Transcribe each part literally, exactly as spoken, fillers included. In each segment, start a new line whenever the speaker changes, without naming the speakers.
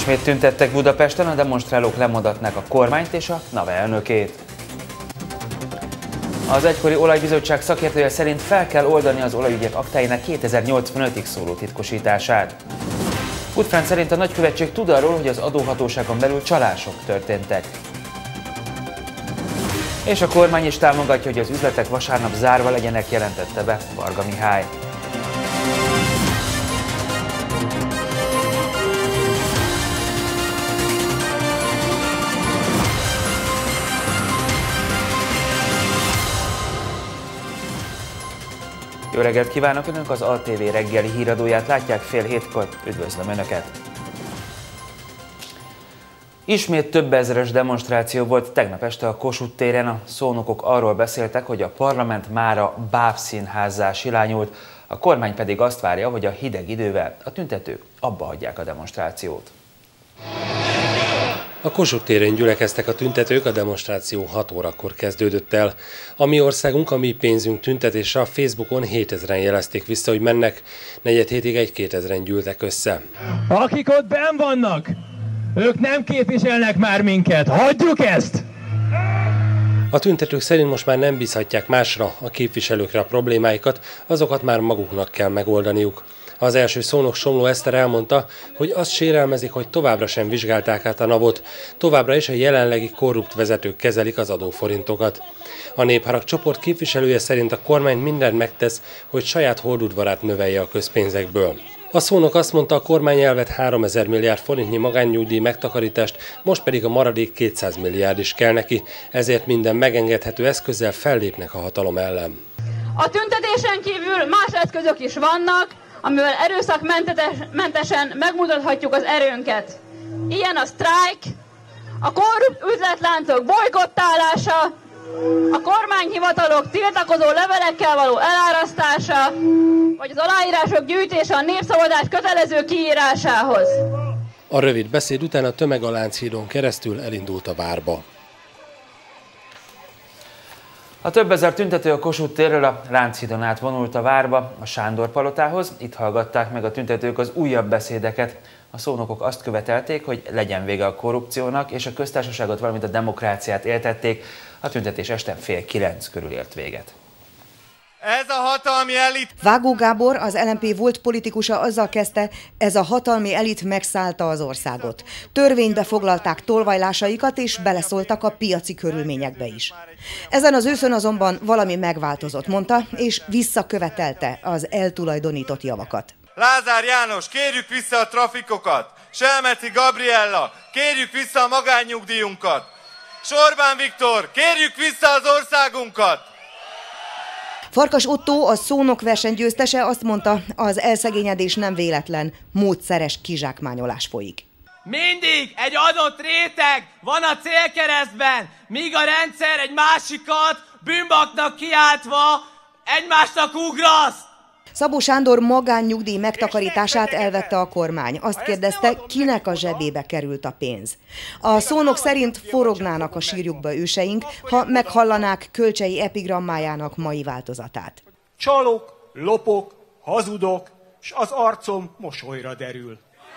Ismét tüntettek Budapesten, a demonstrálók lemondatnák a kormányt és a NAVE elnökét. Az egykori olajbizottság szakértője szerint fel kell oldani az olajügyek aktáinak kétezer-nyolcvanötig szóló titkosítását. Gutfránc szerint a nagykövetség tud arról, hogy az adóhatóságon belül csalások történtek. És a kormány is támogatja, hogy az üzletek vasárnap zárva legyenek, jelentette be Varga Mihály. Jó reggelt kívánok! Önök az á té vé reggeli híradóját látják fél hétkor. Üdvözlöm Önöket! Ismét több ezeres demonstráció volt tegnap este a Kossuth téren. A szónokok arról beszéltek, hogy a parlament mára bábszínházzá silányult, a kormány pedig azt várja, hogy a hideg idővel a tüntetők abba hagyják a demonstrációt.
A Kossuth téren gyülekeztek a tüntetők, a demonstráció hat órakor kezdődött el. A Mi Országunk, a Mi Pénzünk tüntetésre a Facebookon hétezren jelezték vissza, hogy mennek, negyed hétig egy-kétezren gyűltek össze.
Akik ott benn vannak, ők nem képviselnek már minket, hagyjuk ezt!
A tüntetők szerint most már nem bízhatják másra, a képviselőkre a problémáikat, azokat már maguknak kell megoldaniuk. Az első szónok Somló Eszter elmondta, hogy azt sérelmezik, hogy továbbra sem vizsgálták át a navot, továbbra is a jelenlegi korrupt vezetők kezelik az adóforintokat. A Népharag csoport képviselője szerint a kormány mindent megtesz, hogy saját holdudvarát növelje a közpénzekből. A szónok azt mondta, a kormány elvett háromezer milliárd forintnyi magánnyugdíj megtakarítást, most pedig a maradék kétszáz milliárd is kell neki, ezért minden megengedhető eszközzel fellépnek a hatalom ellen.
A tüntetésen kívül más eszközök is vannak, amivel erőszakmentesen megmutathatjuk az erőnket. Ilyen a sztrájk, a korrupt üzletláncok bolykottálása, a kormányhivatalok tiltakozó levelekkel való elárasztása, vagy az aláírások gyűjtése a népszavazás kötelező kiírásához.
A rövid beszéd után a tömeg a Lánchídon keresztül elindult a várba.
A több ezer tüntető a Kossuth térről a Lánchídon át vonult a várba, a Sándor palotához. Itt hallgatták meg a tüntetők az újabb beszédeket. A szónokok azt követelték, hogy legyen vége a korrupciónak, és a köztársaságot, valamint a demokráciát éltették. A tüntetés este fél kilenc körül ért véget.
Ez a hatalmi elit!
Vágó Gábor, az el em pé volt politikusa azzal kezdte, ez a hatalmi elit megszállta az országot. Törvénybe foglalták tolvajlásaikat és beleszóltak a piaci körülményekbe is. Ezen az őszön azonban valami megváltozott, mondta, és visszakövetelte az eltulajdonított javakat.
Lázár János, kérjük vissza a trafikokat! Selmeci Gabriella, kérjük vissza a magánnyugdíjunkat! Orbán Viktor, kérjük vissza az országunkat!
Farkas Ottó, a szónokverseny győztese azt mondta, az elszegényedés nem véletlen, módszeres kizsákmányolás folyik.
Mindig egy adott réteg van a célkeresztben, míg a rendszer egy másikat bűnbaknak kiáltva egymásnak ugraszt.
Szabó Sándor magánnyugdíj megtakarítását elvette a kormány. Azt kérdezte, kinek a zsebébe került a pénz. A szónok szerint forognának a sírjukba őseink, ha meghallanák Kölcsey epigrammájának mai változatát.
Csalok, lopok, hazudok, s az arcom mosolyra derül.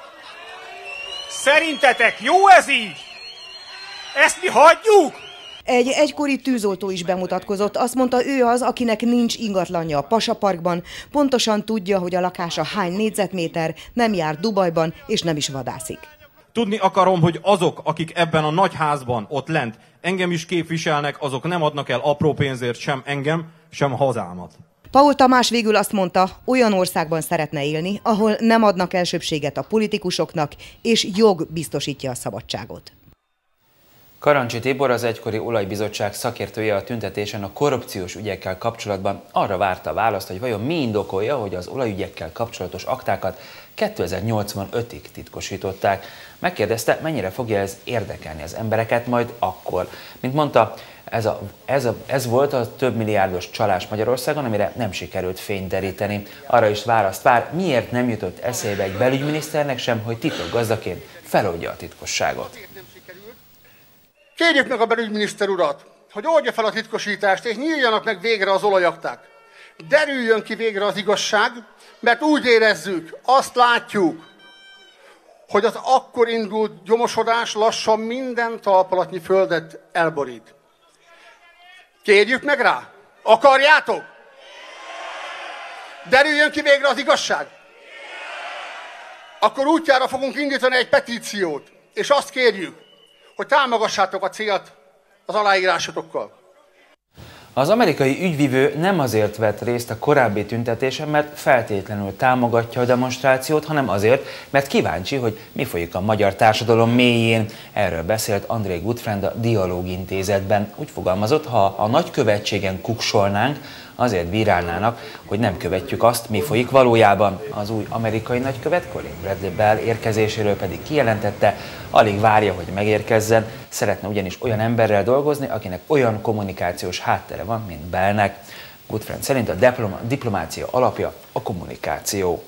Szerintetek jó ez így? Ezt mi hagyjuk?
Egy egykori tűzoltó is bemutatkozott, azt mondta, ő az, akinek nincs ingatlanja a Pasaparkban, pontosan tudja, hogy a lakása hány négyzetméter, nem jár Dubajban és nem is vadászik.
Tudni akarom, hogy azok, akik ebben a nagy házban ott lent engem is képviselnek, azok nem adnak el apró pénzért sem engem, sem hazámat.
Paul Tamás végül azt mondta, olyan országban szeretne élni, ahol nem adnak elsőbséget a politikusoknak, és jog biztosítja a szabadságot.
Karancsi Tibor, az egykori olajbizottság szakértője a tüntetésen a korrupciós ügyekkel kapcsolatban arra várta a választ, hogy vajon mi indokolja, hogy az olajügyekkel kapcsolatos aktákat kétezer-nyolcvanötig titkosították. Megkérdezte, mennyire fogja ez érdekelni az embereket majd akkor. Mint mondta, ez, a, ez, a, ez volt a több milliárdos csalás Magyarországon, amire nem sikerült fényt deríteni. Arra is választ vár, miért nem jutott eszébe egy belügyminiszternek sem, hogy titokgazdaként feloldja a titkosságot.
Kérjük meg a belügyminiszter urat, hogy oldja fel a titkosítást, és nyíljanak meg végre az olajakták. Derüljön ki végre az igazság, mert úgy érezzük, azt látjuk, hogy az akkor indult gyomosodás lassan minden talpalatnyi földet elborít. Kérjük meg rá? Akarjátok? Derüljön ki végre az igazság? Akkor útjára fogunk indítani egy petíciót, és azt kérjük, hogy támogassátok a célt az aláírásotokkal.
Az amerikai ügyvivő nem azért vett részt a korábbi tüntetésen, mert feltétlenül támogatja a demonstrációt, hanem azért, mert kíváncsi, hogy mi folyik a magyar társadalom mélyén. Erről beszélt André Gutfreund a Dialóg Intézetben. Úgy fogalmazott, ha a nagykövetségen kuksolnánk, azért bírálnának, hogy nem követjük azt, mi folyik valójában. Az új amerikai nagykövet Colin Bradley Bell érkezéséről pedig kijelentette, alig várja, hogy megérkezzen, szeretne ugyanis olyan emberrel dolgozni, akinek olyan kommunikációs háttere van, mint Bellnek. Gutfreund szerint a diploma, diplomácia alapja a kommunikáció.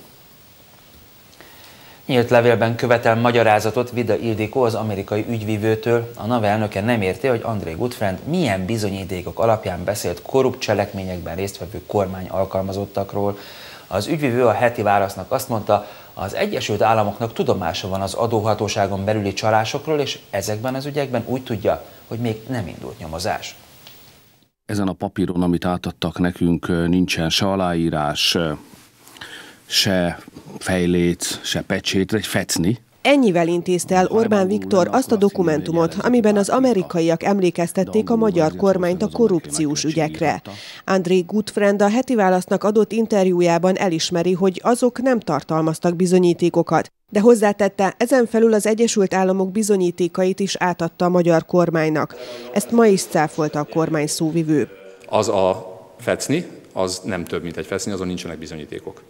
Nyílt levélben követel magyarázatot Vida Ildikó az amerikai ügyvivőtől. A NAV elnöke nem érti, hogy André Gutfreund milyen bizonyítékok alapján beszélt korrupt cselekményekben résztvevő kormány alkalmazottakról. Az ügyvivő a heti válasznak azt mondta, az Egyesült Államoknak tudomása van az adóhatóságon belüli csalásokról, és ezekben az ügyekben úgy tudja, hogy még nem indult nyomozás.
Ezen a papíron, amit átadtak nekünk, nincsen se aláírás, se fejléc, se pecsét, egy fecni.
Ennyivel intézte el Orbán Viktor azt a dokumentumot, amiben az amerikaiak emlékeztették a magyar kormányt a korrupciós ügyekre. André Gutfreund a heti válasznak adott interjújában elismeri, hogy azok nem tartalmaztak bizonyítékokat, de hozzátette, ezen felül az Egyesült Államok bizonyítékait is átadta a magyar kormánynak. Ezt ma is cáfolta a kormány szóvivő.
Az a fecni, az nem több, mint egy fecni, azon nincsenek bizonyítékok.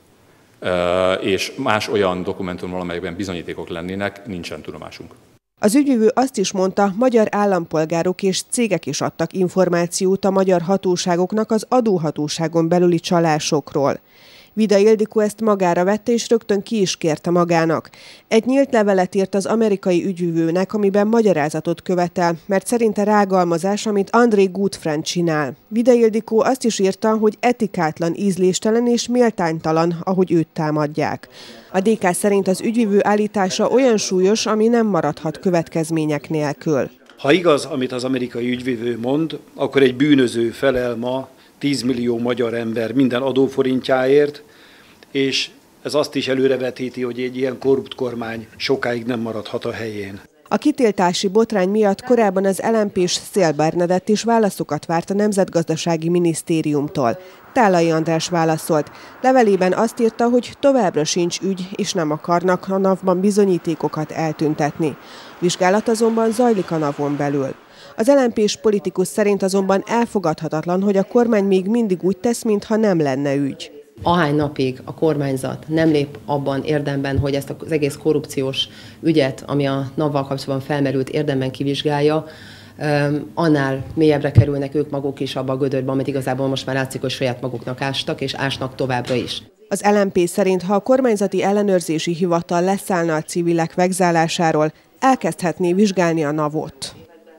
Uh, és más olyan dokumentumról, amelyekben bizonyítékok lennének, nincsen tudomásunk.
Az ügyvivő azt is mondta, magyar állampolgárok és cégek is adtak információt a magyar hatóságoknak az adóhatóságon belüli csalásokról. Vida Ildikó ezt magára vette, és rögtön ki is kérte magának. Egy nyílt levelet írt az amerikai ügyvivőnek, amiben magyarázatot követel, mert szerinte rágalmazás, amit André Gutfreund csinál. Vida Ildikó azt is írta, hogy etikátlan, ízléstelen és méltánytalan, ahogy őt támadják. A dé ká szerint az ügyvivő állítása olyan súlyos, ami nem maradhat következmények nélkül.
Ha igaz, amit az amerikai ügyvivő mond, akkor egy bűnöző felel ma tíz millió magyar ember minden adóforintjáért, és ez azt is előrevetíti, hogy egy ilyen korrupt kormány sokáig nem maradhat a helyén.
A kitiltási botrány miatt korábban az el em pés Széll Bernadett is válaszokat várt a Nemzetgazdasági Minisztériumtól. Tálai András válaszolt. Levelében azt írta, hogy továbbra sincs ügy, és nem akarnak a NAV-ban bizonyítékokat eltüntetni. Vizsgálat azonban zajlik a NAV-on belül. Az el em pés politikus szerint azonban elfogadhatatlan, hogy a kormány még mindig úgy tesz, mintha nem lenne ügy.
Ahány napig a kormányzat nem lép abban érdemben, hogy ezt az egész korrupciós ügyet, ami a NAV-val kapcsolatban felmerült, érdemben kivizsgálja, annál mélyebbre kerülnek ők maguk is abba a gödörbe, amit igazából most már látszik, hogy saját maguknak ástak, és ásnak továbbra is.
Az el em pé szerint, ha a kormányzati ellenőrzési hivatal leszállna a civilek vegzálásáról, elkezdhetné vizsgálni a NAV-ot.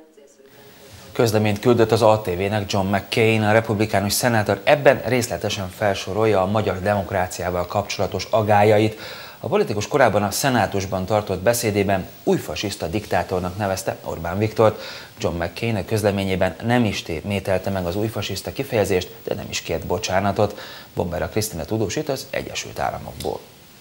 Közleményt küldött az á té vének John McCain, a republikánus szenátor ebben részletesen felsorolja a magyar demokráciával kapcsolatos agályait. A politikus korábban a szenátusban tartott beszédében új fasiszta diktátornak nevezte Orbán Viktort. John McCain a közleményében nem is mételte meg az új fasiszta kifejezést, de nem is kért bocsánatot. Bombera Krisztina tudósít az Egyesült Államokból.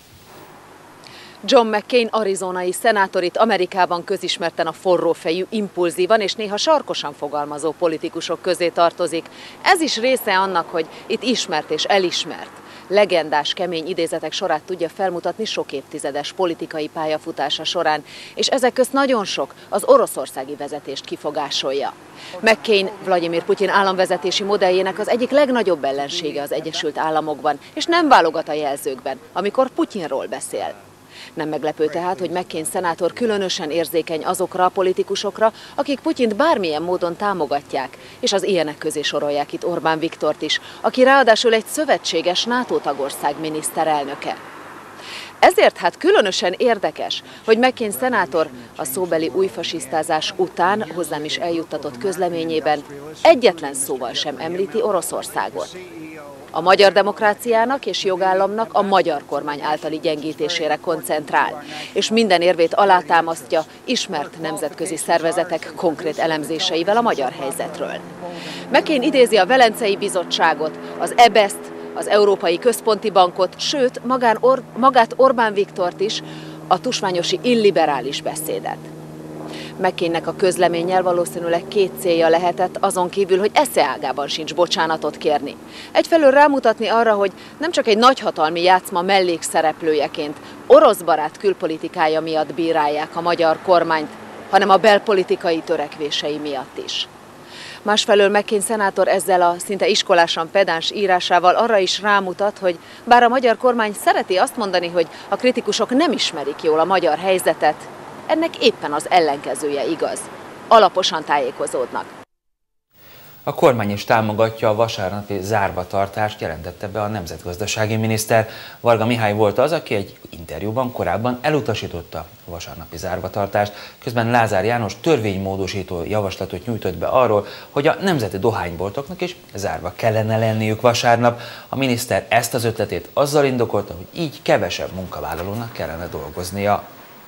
John McCain arizonai szenátor itt Amerikában közismerten a forrófejű, impulzívan és néha sarkosan fogalmazó politikusok közé tartozik. Ez is része annak, hogy itt ismert és elismert. Legendás, kemény idézetek sorát tudja felmutatni sok évtizedes politikai pályafutása során, és ezek közt nagyon sok az oroszországi vezetést kifogásolja. McCain Vladimir Putyin államvezetési modelljének az egyik legnagyobb ellensége az Egyesült Államokban, és nem válogat a jelzőkben, amikor Putyinról beszél. Nem meglepő tehát, hogy McCain szenátor különösen érzékeny azokra a politikusokra, akik Putyint bármilyen módon támogatják, és az ilyenek közé sorolják itt Orbán Viktort is, aki ráadásul egy szövetséges NATO tagország miniszterelnöke. Ezért hát különösen érdekes, hogy McCain szenátor a szóbeli újfasisztázás után hozzám is eljuttatott közleményében egyetlen szóval sem említi Oroszországot. A magyar demokráciának és jogállamnak a magyar kormány általi gyengítésére koncentrál, és minden érvét alátámasztja ismert nemzetközi szervezetek konkrét elemzéseivel a magyar helyzetről. McCain idézi a Velencei Bizottságot, az é bé e es-t, az Európai Központi Bankot, sőt magán Or- magát Orbán Viktort is, a tusványosi illiberális beszédet. McCainnek a közleménnyel valószínűleg két célja lehetett, azon kívül, hogy esze ágában sincs bocsánatot kérni. Egyfelől rámutatni arra, hogy nem csak egy nagyhatalmi játszma mellékszereplőjeként, oroszbarát külpolitikája miatt bírálják a magyar kormányt, hanem a belpolitikai törekvései miatt is. Másfelől McCain szenátor ezzel a szinte iskolásan pedáns írásával arra is rámutat, hogy bár a magyar kormány szereti azt mondani, hogy a kritikusok nem ismerik jól a magyar helyzetet, ennek éppen az ellenkezője igaz. Alaposan tájékozódnak.
A kormány is támogatja a vasárnapi zárvatartást, jelentette be a nemzetgazdasági miniszter. Varga Mihály volt az, aki egy interjúban korábban elutasította a vasárnapi zárvatartást, közben Lázár János törvénymódosító javaslatot nyújtott be arról, hogy a nemzeti dohányboltoknak is zárva kellene lenniük vasárnap. A miniszter ezt az ötletét azzal indokolta, hogy így kevesebb munkavállalónak kellene dolgoznia.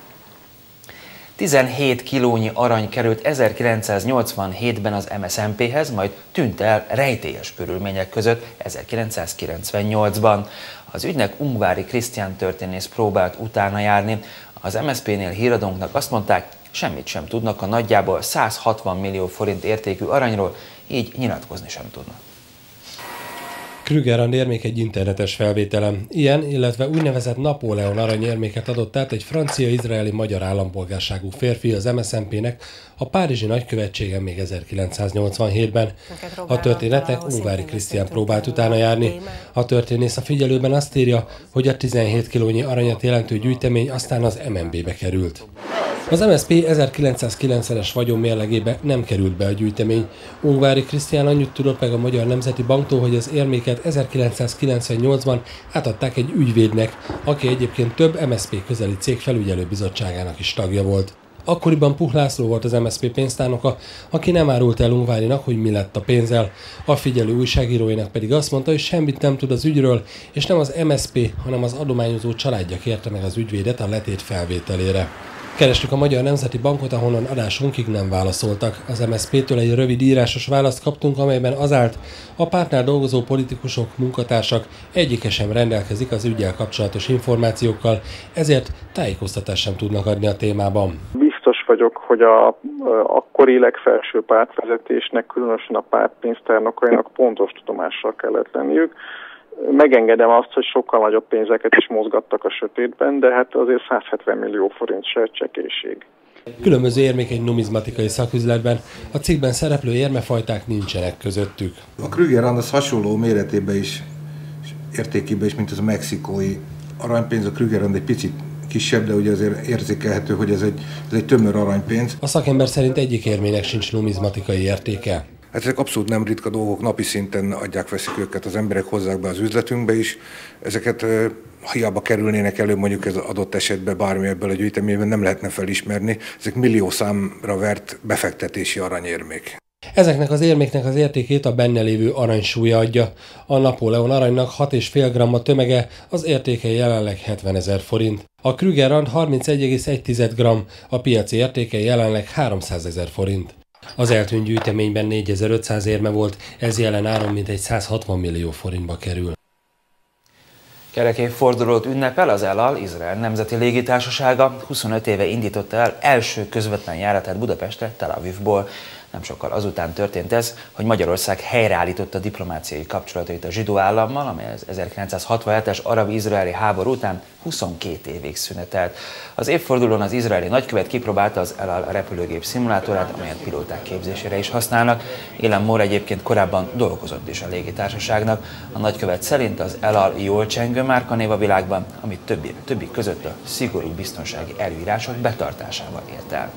tizenhét kilónyi arany került ezerkilencszáznyolcvanhétben az em es zé en péhez, majd tűnt el rejtélyes körülmények között ezerkilencszázkilencvennyolcban. Az ügynek Ungvári Krisztián történész próbált utána járni. Az em es zé pé-nél híradónknak azt mondták, semmit sem tudnak a nagyjából százhatvan millió forint értékű aranyról, így nyilatkozni sem tudnak.
Krüger érmék egy internetes felvételem. Ilyen, illetve úgynevezett Napóleon aranyérméket adott át egy francia-izraeli magyar állampolgárságú férfi az em es zé en pének a párizsi nagykövetségen még ezerkilencszáznyolcvanhétben. A történetnek Ungvári Krisztián próbált utána járni. A történész a figyelőben azt írja, hogy a tizenhét kilónyi aranyat jelentő gyűjtemény aztán az em en bé-be került. Az em es zé pé ezerkilencszázkilencvenes vagyonmérlegébe nem került be a gyűjtemény. Ungvári Krisztián annyit tudott meg a Magyar Nemzeti Banktól, hogy az érméket ezerkilencszázkilencvennyolcban átadták egy ügyvédnek, aki egyébként több em es zé pé közeli cég felügyelőbizottságának is tagja volt. Akkoriban Puh László volt az em es zé pé pénztárnoka, aki nem árult el Ungvárinak, hogy mi lett a pénzzel. A figyelő újságíróinak pedig azt mondta, hogy semmit nem tud az ügyről, és nem az em es zé pé, hanem az adományozó családja kérte meg az ügyvédet a letét felvételére. Kerestük a Magyar Nemzeti Bankot, ahonnan adásunkig nem válaszoltak. Az em es zé pé-től egy rövid írásos választ kaptunk, amelyben az állt, a pártnál dolgozó politikusok, munkatársak egyike sem rendelkezik az üggyel kapcsolatos információkkal, ezért tájékoztatást sem tudnak adni a témában.
Biztos vagyok, hogy a, a akkori legfelső pártvezetésnek, különösen a párt pénztárnokainak pontos tudomással kellett lenniük. Megengedem azt, hogy sokkal nagyobb pénzeket is mozgattak a sötétben, de hát azért százhetven millió forint se csekélység.
Különböző érmék egy numizmatikai szaküzletben, a cikkben szereplő érmefajták nincsenek közöttük.
A Krüger az hasonló méretében is, értékében is, mint az a mexikói aranypénz. A Krüger egy picit kisebb, de ugye azért érzékelhető, hogy ez egy, ez egy tömör aranypénz.
A szakember szerint egyik érmének sincs numizmatikai értéke.
Hát ezek abszolút nem ritka dolgok, napi szinten adják, veszik őket, az emberek hozzák be az üzletünkbe is. Ezeket hiába kerülnének elő, mondjuk ez adott esetben bármi ebből a gyűjteményben nem lehetne felismerni. Ezek millió számra vert befektetési aranyérmék.
Ezeknek az érméknek az értékét a benne lévő aranysúlya adja. A Napóleon aranynak hat egész öt gramm a tömege, az értéke jelenleg hetvenezer forint. A Krüger arany harmincegy egész egy gramm, a piaci értéke jelenleg háromszázezer forint. Az eltűnt gyűjteményben négyezer-ötszáz érme volt, ez jelen áron mintegy százhatvan millió forintba kerül.
Kerekévfordulót ünnepel az El Al, Izrael Nemzeti Légitársasága. huszonöt éve indította el első közvetlen járatát Budapestre, Tel Avivból. Nem sokkal azután történt ez, hogy Magyarország helyreállította diplomáciai kapcsolatait a zsidó állammal, amely az ezerkilencszázhatvanhetes arab-izraeli háború után huszonkét évig szünetelt. Az évfordulón az izraeli nagykövet kipróbálta az El Al repülőgép szimulátorát, amelyet pilóták képzésére is használnak. Ilan Mor egyébként korábban dolgozott is a légitársaságnak. A nagykövet szerint az El Al jól csengő márkanév a világban, amit többi, többi között a szigorú biztonsági előírások betartásával ért el.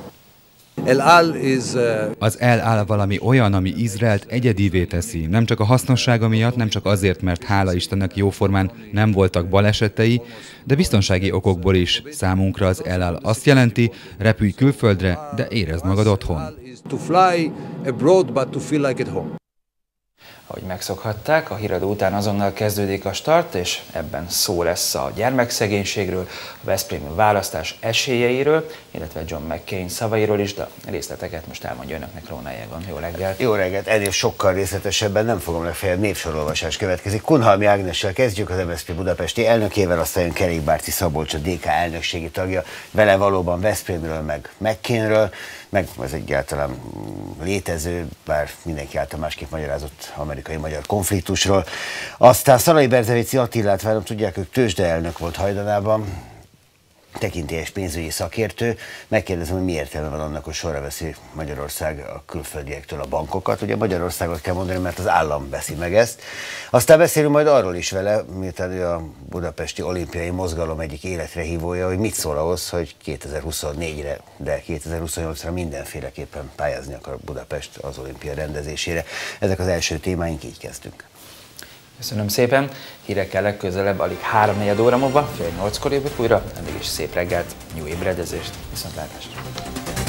Az El Al valami olyan, ami Izraelt egyedivé teszi. Nem csak a hasznossága miatt, nem csak azért, mert hála Istennek jóformán nem voltak balesetei, de biztonsági okokból is. Számunkra az El Al azt jelenti, repülj külföldre, de érezd magad otthon.
A Ahogy megszokhatták, a híradó után azonnal kezdődik a start, és ebben szó lesz a gyermekszegénységről, a veszprémi választás esélyeiről, illetve John McCain szavairól is, de a részleteket most elmondja önöknek Róna Egon. Jó reggelt!
Jó reggelt! Ennél sokkal részletesebben nem fogom legfeljebb, névsorolvasás következik. Kunhalmi Ágnessel kezdjük, az em es zé pé budapesti elnökével, aztán jön Kerékbárci Szabolcs, a dé ká elnökségi tagja, vele valóban Veszprémről, meg McCainről, meg ez egyáltalán létező, bár mindenki által másképp magyarázott amerikai-magyar konfliktusról. Aztán Szalai Berzevici Attilát várom, tudják, ők tőzsdeelnök volt hajdanában, tekintélyes pénzügyi szakértő. Megkérdezem, hogy mi értelme van annak, hogy sorra veszi Magyarország a külföldiektől a bankokat. Ugye Magyarországot kell mondani, mert az állam veszi meg ezt. Aztán beszélünk majd arról is vele, miután ő a budapesti olimpiai mozgalom egyik életre hívója, hogy mit szól ahhoz, hogy kétezer-huszonnégyre, de kétezer-huszonnyolcra mindenféleképpen pályázni akar Budapest az olimpia rendezésére. Ezek az első témáink, így kezdünk.
Köszönöm szépen, hírekkel legközelebb alig háromnegyed óra múlva, fél nyolckor jövök újra, addig is szép reggelt, jó ébredezést, viszontlátásra!